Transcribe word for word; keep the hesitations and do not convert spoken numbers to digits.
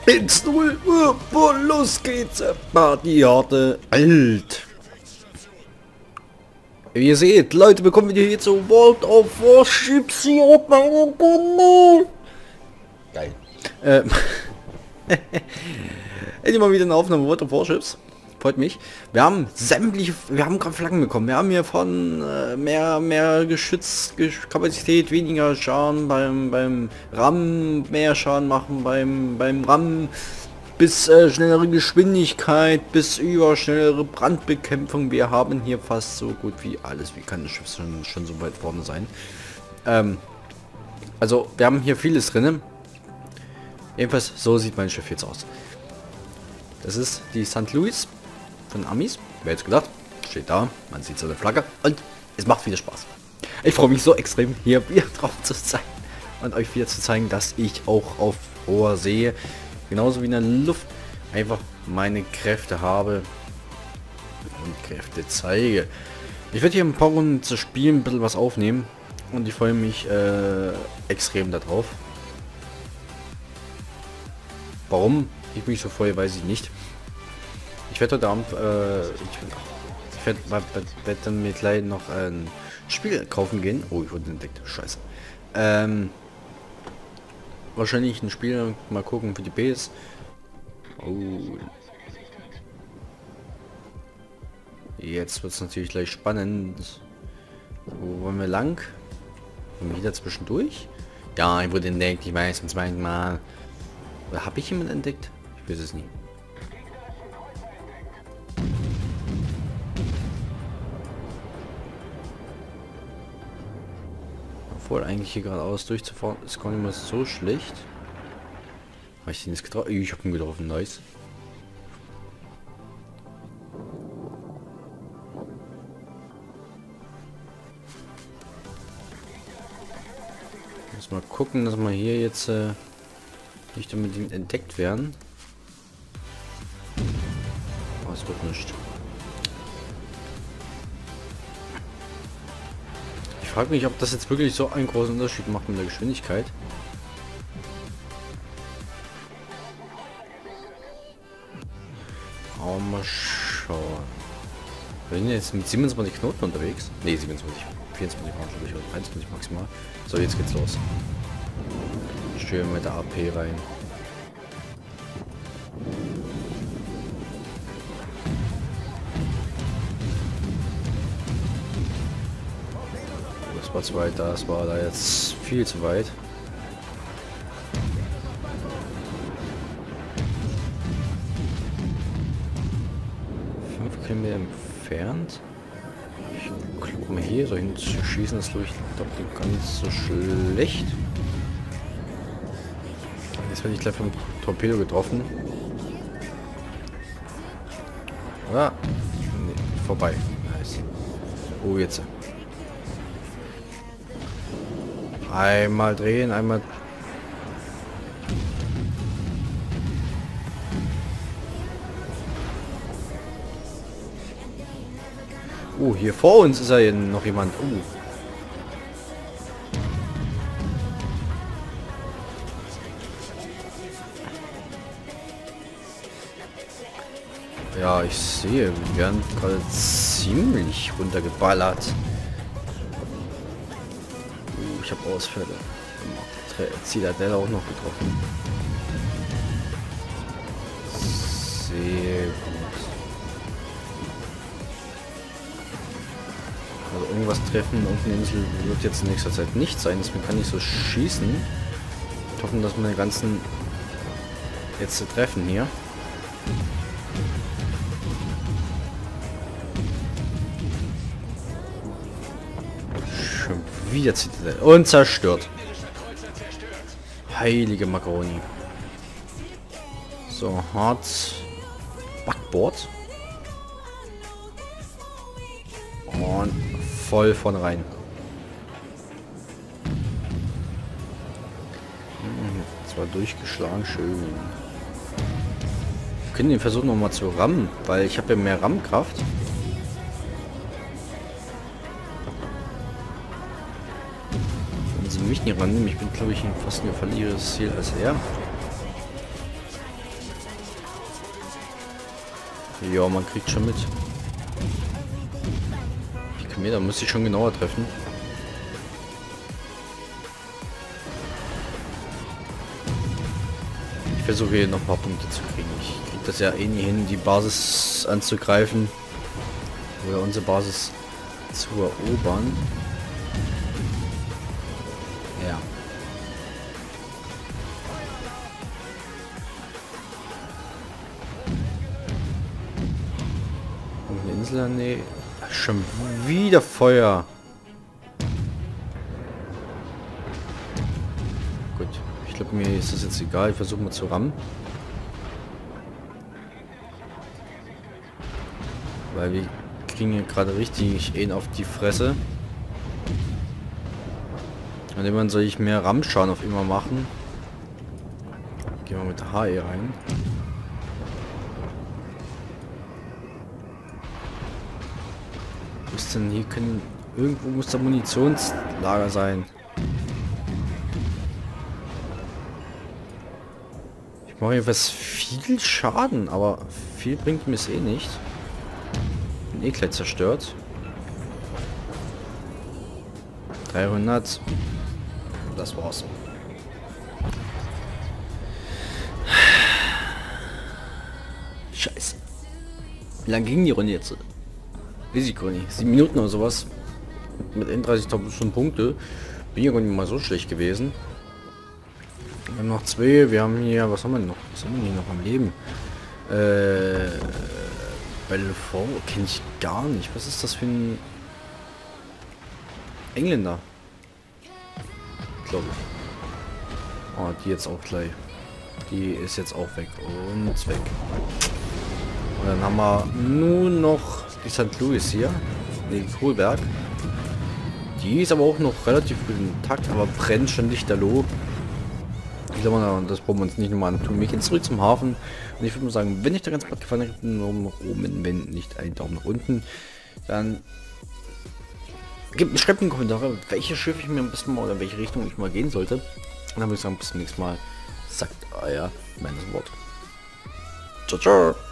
eins null. Uh, los geht's. Partyharte alt. Wie ihr seht, Leute, bekommen wir hier zu World of Warships hier auf meinem Kanal. Geil. Ähm. Endlich mal wieder eine Aufnahme World of Warships. Freut mich. Wir haben sämtliche, wir haben gerade Flaggen bekommen. Wir haben hier von äh, mehr, mehr Geschützkapazität, weniger Schaden beim, beim RAM, mehr Schaden machen beim, beim RAM, bis äh, schnellere Geschwindigkeit, bis über schnellere Brandbekämpfung. Wir haben hier fast so gut wie alles. Wie kann das Schiff schon, schon so weit vorne sein? Ähm, also wir haben hier vieles drin. Jedenfalls so sieht mein Schiff jetzt aus. Das ist die Sankt Louis von Amis. Wer jetzt gedacht? Steht da, man sieht so eine Flagge und es macht wieder Spaß. Ich freue mich so extrem, hier wieder drauf zu sein und euch wieder zu zeigen, dass ich auch auf hoher See, genauso wie in der Luft, einfach meine Kräfte habe und Kräfte zeige. Ich werde hier ein paar Runden zu spielen, ein bisschen was aufnehmen und ich freue mich äh, extrem darauf. Warum ich mich so freue, weiß ich nicht. Ich werde heute Abend, äh, ich, ich werde werd dann mir gleich noch ein Spiel kaufen gehen. Oh, ich wurde entdeckt. Scheiße. Ähm, wahrscheinlich ein Spiel, mal gucken für die Bs. Oh. Jetzt wird es natürlich gleich spannend. Wo wollen wir lang? Wollen wir wieder zwischendurch? Ja, ich wurde entdeckt. Ich weiß, zum zweiten Mal. Oder habe ich jemanden entdeckt? Ich weiß es nie. Obwohl eigentlich hier geradeaus durchzufahren ist gar nicht mehr so schlecht. Habe ich den jetzt getroffen? Ich habe ihn getroffen, nice. Muss mal gucken, dass wir hier jetzt äh, nicht unbedingt entdeckt werden. Oh, es wird nicht. Ich frage mich, ob das jetzt wirklich so einen großen Unterschied macht mit der Geschwindigkeit. Aber mal schauen. Wir sind jetzt mit siebenundzwanzig Knoten unterwegs. Ne, siebenundzwanzig, vierundzwanzig waren schon, ich oder einundzwanzig maximal. So, jetzt geht's los. Schön mit der A P rein. Das war zu weit, das war da jetzt viel zu weit. fünf Kilometer entfernt. Ich glaube mal hier so hin zu schießen, das glaube ich doch gar nicht so schlecht. Jetzt werde ich gleich vom Torpedo getroffen. Ah, nee, vorbei. Nice. Oh, jetzt. Einmal drehen, einmal. Oh, hier vor uns ist ja noch jemand. Uh. Ja, ich sehe, wir werden gerade ziemlich runtergeballert. Uh, ich habe Ausfälle. Zitadelle auch noch getroffen. Sehr gut. Also irgendwas treffen auf der Insel wird jetzt in nächster Zeit nicht sein. Deswegen kann ich so schießen. Ich hoffe, dass meine ganzen jetzt treffen hier. Wieder Zitadelle und zerstört. Heilige Macaroni. So, hart Backboard. Und voll von rein. Hm, zwar durchgeschlagen, schön. Wir können den versuchen noch mal zu rammen, weil ich habe ja mehr Rammkraft. Wenn sie mich nicht rannehmen, ich bin glaube ich fast ein gefährlicheres Ziel als er. Ja, man kriegt schon mit. Wie Kilometer muss ich schon genauer treffen. Ich versuche hier noch ein paar Punkte zu kriegen. Ich kriege das ja eh nie hin, die Basis anzugreifen. Oder unsere Basis zu erobern. Ja. Und eine Insel? Nee. Schon wieder Feuer. Gut. Ich glaube, mir ist das jetzt egal. Ich versuche mal zu rammen. Weil wir kriegen hier gerade richtig einen auf die Fresse. Und immer soll ich mehr Rammschaden auf immer machen. Gehen wir mit H E rein. Wo ist denn hier? Können, irgendwo muss der Munitionslager sein. Ich mache jedenfalls viel Schaden, aber viel bringt mir es eh nicht. Bin eh gleich zerstört. dreihundert. Das war's. Scheiße. Wie lange ging die Runde jetzt? Weiß ich gar nicht. Sieben Minuten oder sowas. Mit einunddreißigtausend Punkte. Bin ja gar nicht mal so schlecht gewesen. Wir haben noch zwei. Wir haben hier... Was haben wir noch? Was haben wir hier noch am Leben? Äh... Belfort kenne ich gar nicht. Was ist das für ein... Engländer? Glaube ich. Oh, die jetzt auch gleich. Die ist jetzt auch weg. Und weg. Und dann haben wir nur noch die Sankt Louis hier. Ne, Kohlberg. Die ist aber auch noch relativ gut intakt, aber brennt schon lichterloh. Ich glaube, das brauchen wir uns nicht nochmal antun. Wir gehen zurück zum Hafen. Und ich würde mal sagen, wenn euch der ganze Part gefallen hat, einen Daumen nach oben, wenn nicht einen Daumen nach unten. Dann gebt, schreibt in die Kommentare, welche Schiffe ich mir am besten mal oder in welche Richtung ich mal gehen sollte. Und dann würde ich sagen, bis zum nächsten Mal. Sagt euer meines Wort. Ciao, ciao.